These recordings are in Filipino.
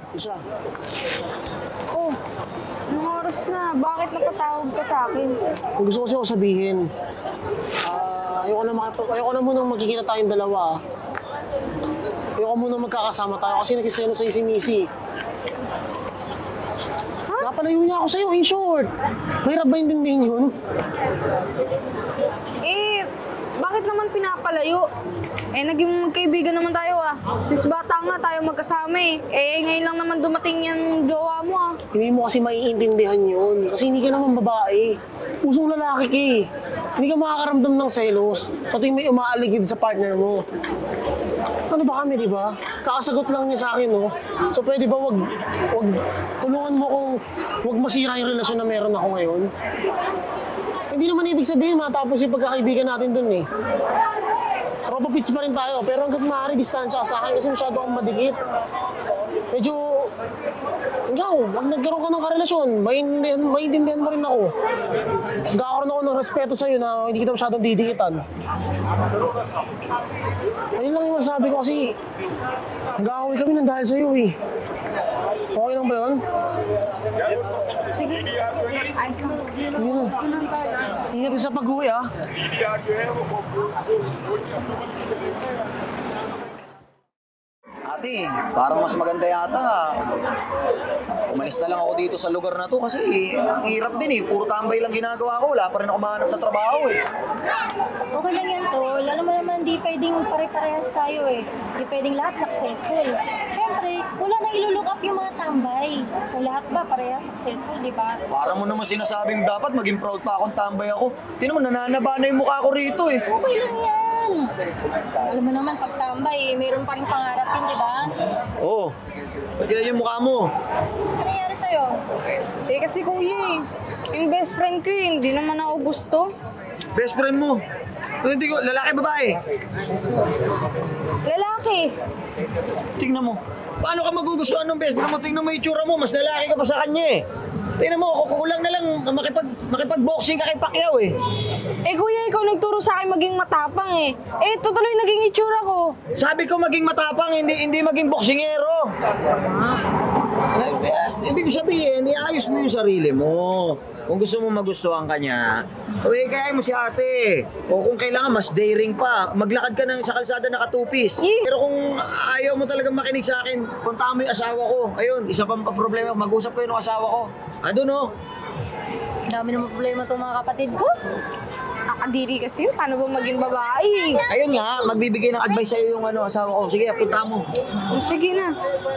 Isa. Oh, anong oras na? Bakit napatawag ka sa akin? Kung gusto kasi ako sabihin, ayoko na munang magkikita tayong dalawa. Ayoko munang magkakasama tayo kasi nagkiselo sa'yo si Missy. Napalayo niya ako sa'yo, in short. Mahirap ba intindihin yun? Eh, bakit naman pinapalayo? Eh, naging magkaibigan naman tayo ah. Since bata nga tayo magkasama eh. Eh, ngayon lang naman dumating yung jowa mo ah. Hindi mo kasi maiintindihan yun. Kasi hindi ka naman babae. Pusong lalaki ka eh. Hindi ka makakaramdam ng selos. Sa tuwing may umaaligid sa partner mo. Ano ba kami, di ba? Kakasagot lang niya sa akin, no? So pwede ba wag tulungan mo kung wag masira yung relasyon na meron ako ngayon? Hindi naman ibig sabihin matapos yung pagkakaibigan natin dun eh. Tropa pits pa rin tayo, pero hanggat maaari distansya ka sa akin kasi masyado akong madikit. Medyo, ikaw, wag nagkaroon ka ng karelasyon, maintindihan mo rin ako. Nagkakaroon ako ng respeto sa'yo na hindi kita masyadong didikitan. Ayun lang yung masabi ko kasi nag-aaway kami ng dahil sa'yo eh. Okay lang ba yun? Sige, ayos lang. Hindi na. Ingat sa pag-uwi ah. Ate, parang mas maganda yata. Umalis na lang ako dito sa lugar na to kasi ang hirap din eh. Puro tambay lang ginagawa ko. Wala pa rin ako mahanap na trabaho eh. Okay lang yan, Tol. Alam mo naman, di pwedeng pare-parehas tayo eh. Di pwedeng lahat successful. Siyempre, wala nang ilulook up yung mga tambay. Kung lahat ba parehas successful, di ba? Para mo naman sinasabing dapat maging proud pa akong tambay ako. Tingnan mo, nananaba na yung mukha ko rito eh. Okay lang yan. Alam mo naman, pag tambay, mayroon pa rin pangarap yun, di ba? Oo. Ba't yung mukha mo? Ano nangyari sa'yo? Eh, kasi kuya eh, yung best friend ko eh, hindi naman ako gusto. Best friend mo? Hindi ko, lalaki babae? Lalaki. Tingnan mo. Paano ka magugustuhan ng best friend mo? Tingnan mo yung itsura mo, mas lalaki ka pa sa kanya eh. Tingnan mo, kukulang na lang makipag-boxing ka kay Pacquiao eh. Eh kuya, ikaw nagturo sa akin maging matapang eh. Eh, tutuloy naging itsura ko. Sabi ko maging matapang, hindi maging boksingero. Ibig sabihin, iayos mo yung sarili mo. Kung gusto mo magustuhan ka niya, kaya mo si ate. O kung kailangan, mas daring pa. Maglakad ka sa kalsada nakatupis. Pero kung ayaw mo talagang makinig sa akin, puntahan mo yung asawa ko. Ayun, isa pang problema, mag-usap ko yung asawa ko. Ano no? Dami naman problema itong mga kapatid ko. Nakadiri kasi yun, paano ba maging babae? Ayun nga, magbibigay ng advice sa'yo yung asawa ko. Sige, punta mo. Oh, sige na.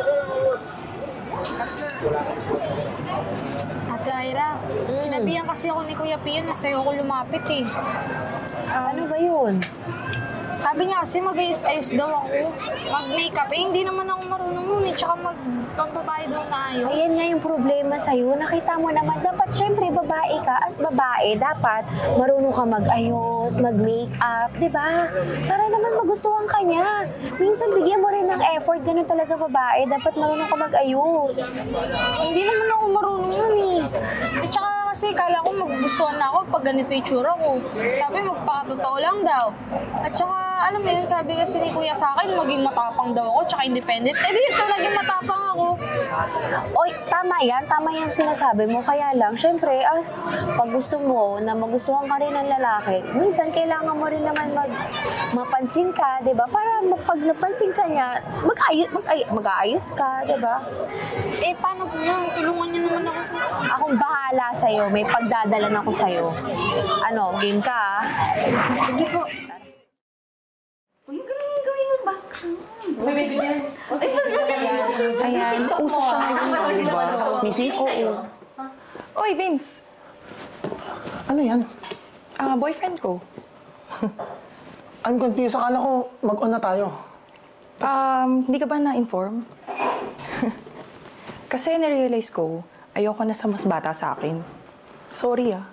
Ate Ira, sinabihan kasi ako ni Kuya Pio na sa'yo ako lumapit eh. Ano ba yun? Sabi niya kasi mag-ayos-ayos daw ako. Mag-makeup. Eh, hindi naman ako marunong nun eh. Tsaka magpapabay daw na ayos. Ayan nga yung problema sa'yo. Nakita mo naman, dapat syempre babae ka. As babae, dapat marunong ka mag-ayos, mag-makeup, di ba? Para naman magustuhan ka niya. Minsan bigyan mo rin ng effort. Ganun talaga babae. Dapat marunong ka mag-ayos. Hindi naman ako marunong nun eh. At tsaka kasi kala ko magugustuhan na ako pag ganito yung tsura ko. Sabi magpakatotoo lang daw. At tsaka alam mo yun, sabi kasi ni Kuya sa akin, maging matapang daw ako, tsaka independent. Eh dito, naging matapang ako. Oy, tama yan. Tama yung sinasabi mo. Kaya lang, syempre, pag gusto mo na magustuhan ka rin ng lalaki, minsan kailangan mo rin naman mapansin ka, di ba? Para pag napansin ka niya, mag-aayos ka, di ba? Eh, paano po yan? Tulungan niyo naman ako. Akong bahala sa'yo. May pagdadalan ako sa'yo. Ano, game ka, ah? Sige po. Uy, gawin mo ba? Ayan, uso siya ngayon, di ba? Missy? Oo. Oy, Vince. Ano yan? Boyfriend ko. I'm confused. Akala ko mag-on na tayo. Hindi ka ba na-inform? Kasi narealize ko, ayoko na sa mas bata sa akin. Sorry ah.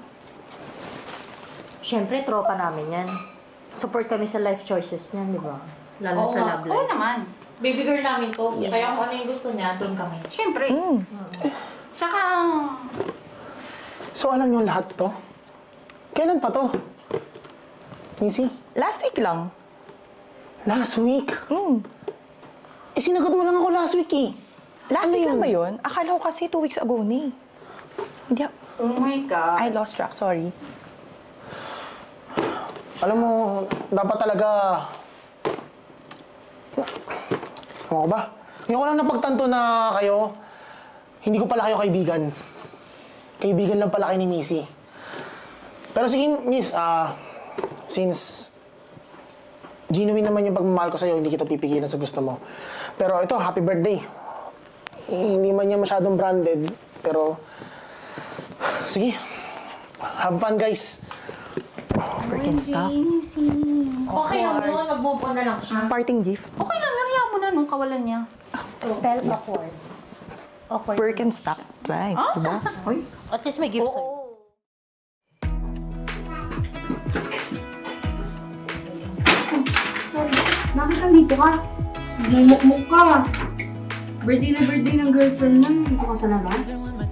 Siyempre, tropa namin yan. Support kami sa life choices niyan, di ba? Lalo sa love life. Oo naman. Baby girl namin to. Yes. Kaya kung ano yung gusto niya, doon kami. Siyempre. Tsaka... So alam niyo lahat to? Kailan pa to? Missy? Last week lang. Last week? Eh, sinagot mo lang ako last week eh. Last Ano week yun? lang ba yun? Akala ko kasi 2 weeks ago na eh. Hindi, Oh my God. I lost track, sorry. Alam mo, dapat talaga... Ano ko ba? Ngayon ko lang napagtanto na kayo, hindi ko pala kayo kaibigan. Kaibigan lang pala kayo ni Missy. Pero sige, Miss, since genuine naman yung pagmamahal ko sa'yo, hindi kita pipigilan sa gusto mo. Pero ito, happy birthday. Hindi man niya masyadong branded, pero... Sige, have fun, guys. Birkenstock. Okay lang yun, nag-move on na lang siya. Parting gift. Okay lang yun, hayaan mo na nung kawalan niya. Spell awkward. Awkward. Birkenstock. Right, diba? At least may gift sa'yo. Bakit nandito ka? Mumukmuk ka. Birthday na birthday ng girlfriend mo. Dito ka sa labas.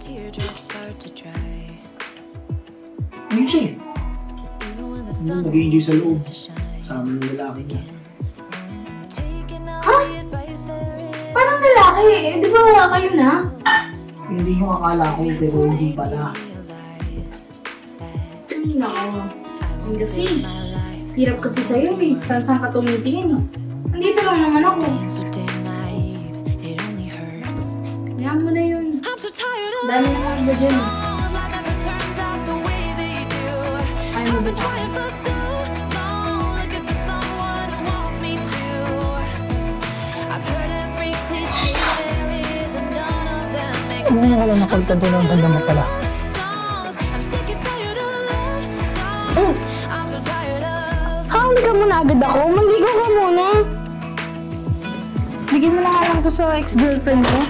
Missy, nag-enjoy sa loob. Kasama ng lalaki niya. Parang lalaki eh. Di ba kayo na? Hindi yung akala ko, pero hindi pala. Ay, nako. Kasi, hirap kasi sa'yo eh. Saan ka tumitingin eh. Nandito lang naman ako. Hayaan mo na yun. Dami naman ba dyan eh. Ayaw mo ba sa akin? Ano ko lang nakontanto ng ganda mo pala. Hindi ka muna agad ako. Maligo ka muna. Bigyan mo na nga lang to sa ex-girlfriend ko.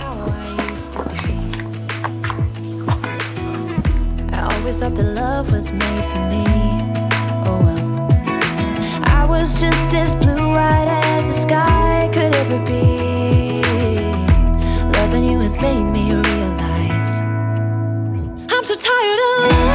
I always thought that love was made for me. Oh well, I was just as blue-eyed as the sky could ever be. Loving you has made me realize I'm so tired of